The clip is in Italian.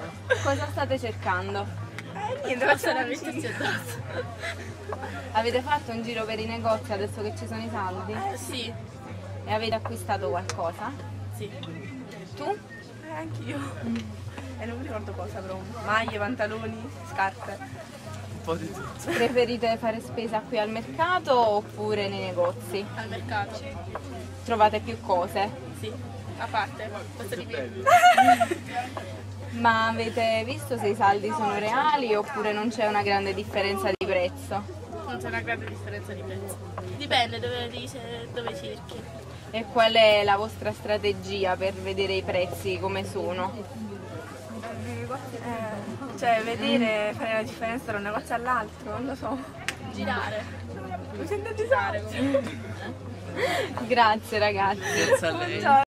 Cosa state cercando? Niente, Solamente si è dato. Avete fatto un giro per i negozi adesso che ci sono i saldi? Sì, E avete acquistato qualcosa? sì. Tu? anch'io. E non mi ricordo cosa, però maglie, pantaloni, scarpe. Un po' di tutto. Preferite fare spesa qui al mercato oppure nei negozi? Al mercato. Trovate più cose? Sì. A parte, questo di qui. Ma avete visto se i saldi sono reali oppure non c'è una grande differenza di prezzo? Non c'è una grande differenza di prezzo. Dipende dove cerchi. E qual è la vostra strategia per vedere i prezzi come sono? Cioè, vedere, fare la differenza da un negozio all'altro, non lo so. Girare. Mi sento a disagio. Grazie ragazzi. Grazie a lei.